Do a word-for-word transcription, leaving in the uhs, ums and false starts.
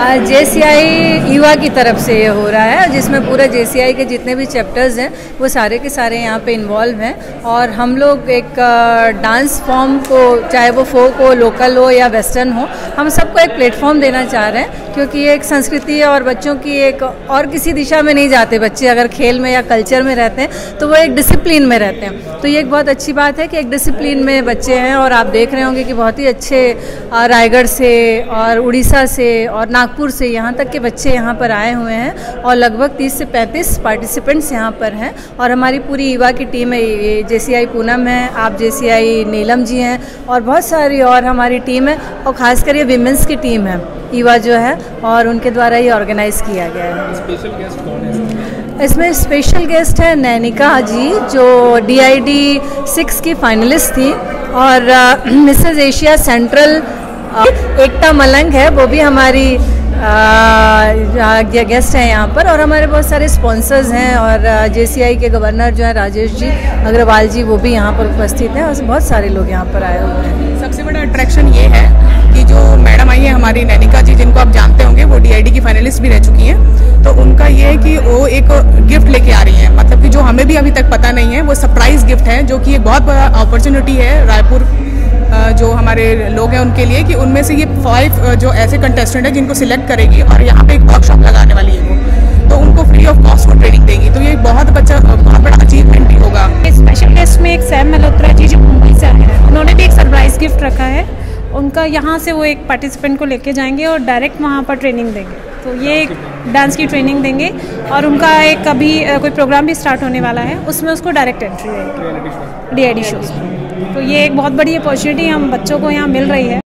JCI Eva की तरफ से ये हो रहा है, जिसमें पूरे जेसीआई के जितने भी चैप्टर्स हैं वो सारे के सारे यहाँ पे इन्वॉल्व हैं। और हम लोग एक डांस फॉर्म को, चाहे वो फोक हो, लोकल हो या वेस्टर्न हो, हम सबको एक प्लेटफॉर्म देना चाह रहे हैं, क्योंकि ये एक संस्कृति है और बच्चों की एक और किसी दिशा में नहीं जाते बच्चे। अगर खेल में या कल्चर में रहते हैं तो वो एक डिसिप्लिन में रहते हैं। तो ये एक बहुत अच्छी बात है कि एक डिसिप्लिन में बच्चे हैं। और आप देख रहे होंगे कि बहुत ही अच्छे रायगढ़ से और उड़ीसा से और नागपुर से यहाँ तक के बच्चे यहाँ पर आए हुए हैं और लगभग तीस से पैंतीस पार्टिसिपेंट्स यहाँ पर हैं। और हमारी पूरी ईवा की टीम है, ये जेसीआई पूनम है, आप जेसीआई नीलम जी हैं और बहुत सारी और हमारी टीम है। और ख़ासकर ये विमेंस की टीम है ईवा जो है, और उनके द्वारा ये ऑर्गेनाइज किया गया है। स्पेशल गेस्ट कौन है इसमें? स्पेशल गेस्ट है नैनिका जी, जो डी आई डी सिक्स की फाइनलिस्ट थी, और मिसेज एशिया सेंट्रल एकता मलंग है, वो भी हमारी गेस्ट हैं यहाँ पर। और हमारे बहुत सारे स्पॉन्सर्स हैं और जेसीआई के गवर्नर जो है राजेश जी अग्रवाल जी, वो भी यहाँ पर उपस्थित हैं और बहुत सारे लोग यहाँ पर आए हुए हैं। सबसे बड़ा अट्रैक्शन ये है कि जो मैडम आई है हमारी नैनिका जी, जिनको आप जानते होंगे, वो डीआईडी की फाइनलिस्ट भी रह चुकी हैं। तो उनका ये है कि वो एक गिफ्ट लेके आ रही हैं, मतलब कि जो हमें भी अभी तक पता नहीं है, वो सरप्राइज गिफ्ट है, जो कि एक बहुत बड़ा अपॉर्चुनिटी है रायपुर जो हमारे लोग हैं उनके लिए, कि उनमें से ये फाइव जो ऐसे कंटेस्टेंट है जिनको सिलेक्ट करेगी और यहाँ पे एक वर्कशॉप लगाने वाली है वो, तो उनको फ्री ऑफ कॉस्ट वो ट्रेनिंग देगी। तो ये एक बहुत बच्चा बहुत बड़ा अचीवमेंट ही होगा। स्पेशल गेस्ट में एक सैम मल्होत्रा जी जो मुंबई से आए हैं, उन्होंने भी एक सरप्राइज गिफ्ट रखा है उनका। यहाँ से वो एक पार्टिसिपेंट को लेके जाएंगे और डायरेक्ट वहाँ पर ट्रेनिंग देंगे। तो ये एक डांस की ट्रेनिंग देंगे और उनका एक अभी कोई प्रोग्राम भी स्टार्ट होने वाला है, उसमें उसको डायरेक्ट एंट्री है डी आई डी शोज़। तो ये एक बहुत बड़ी अपॉर्चुनिटी हम बच्चों को यहाँ मिल रही है।